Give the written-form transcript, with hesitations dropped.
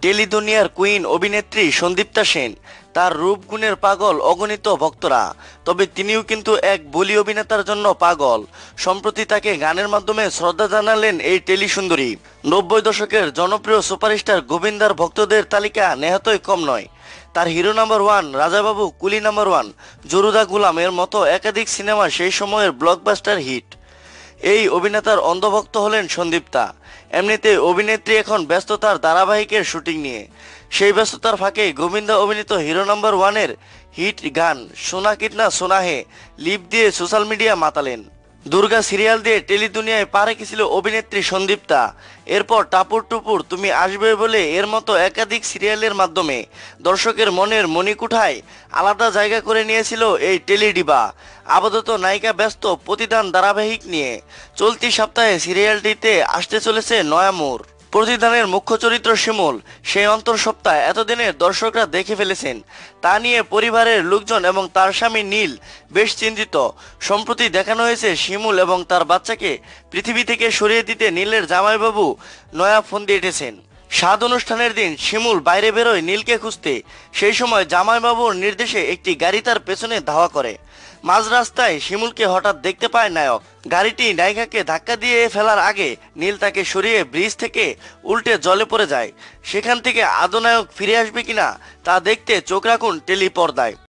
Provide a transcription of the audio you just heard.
Tele দুনিয়ার queen অভিনেত্রী সন্দীপ্তা সেন, তার রূপগুণের পাগল অগণিত ভক্তরা। তবে তিনিও কিন্তু এক বুলি অভিনেতার জন্য পাগল। সম্প্রতি তাকে গানের মাধ্যমে শ্রদ্ধা জানালেন এই টেলি সুন্দরী। 90 দশকের জনপ্রিয় সুপারস্টার গোবিন্দার ভক্তদের তালিকা নেহাতই কম নয়। তার হিরো নাম্বার ওয়ান, রাজাবাবু, কুলি নাম্বার ওয়ান, জরুদা গুলাম এর মতো একাধিক সিনেমা সেই সময়ের ব্লকবাস্টার হিট। এই অভিনেতার অন্ধভক্ত হলেন সন্দীপ্তা। এমনিতে অভিনেত্রী এখন ব্যস্ত তার ধারাবাহিকের শুটিং নিয়ে। সেই ব্যস্ততার ফাঁকে গোবিন্দা অভিনীত হিরো নাম্বার ওয়ানের হিট গান সোনা কিতনা সোনা হে লিপ দিয়ে সোশ্যাল মিডিয়া মাতালেন। দুর্গা সিরিয়াল দিয়ে টেলি দুনিয়ায় পা রেখেছিল অভিনেত্রী সন্দীপ্তা। এরপর টাপুর টুপুর, তুমি আসবে বলে এর মতো একাধিক সিরিয়ালের মাধ্যমে দর্শকের মনের মণিকুঠায় আলাদা জায়গা করে নিয়েছিল এই টেলি ডিবা। আপাতত নায়িকা ব্যস্ত প্রতিদান ধারাবাহিক নিয়ে। চলতি সপ্তাহে সিরিয়ালটিতে আসতে চলেছে নয়া মোড়। প্রতিদানের মুখ্য চরিত্র শিমুল, সেই অন্তর সপ্তাহ এতদিনে দর্শকরা দেখে ফেলেছেন। তা নিয়ে পরিবারের লোকজন এবং তার স্বামী নীল বেশ চিন্তিত। সম্প্রতি দেখানো হয়েছে শিমুল এবং তার বাচ্চাকে পৃথিবী থেকে সরিয়ে দিতে নীলের জামাইবাবু নয়া ফোন দিয়ে এঁটেছেন। স্বাদ অনুষ্ঠানের দিন শিমুল বাইরে বেরোয় নীলকে খুঁজতে। সেই সময় জামাইবাবুর নির্দেশে একটি গাড়ি তার পেছনে ধাওয়া করে। মাঝ রাস্তায় শিমুলকে হঠাৎ দেখতে পায় নায়ক। গাড়িটি নায়িকাকে ধাক্কা দিয়ে ফেলার আগে নীল তাকে সরিয়ে ব্রিজ থেকে উল্টে জলে পড়ে যায়। সেখান থেকে আদৌ নায়ক ফিরে আসবে কিনা তা দেখতে চোখ রাখুন টেলি পর্দায়।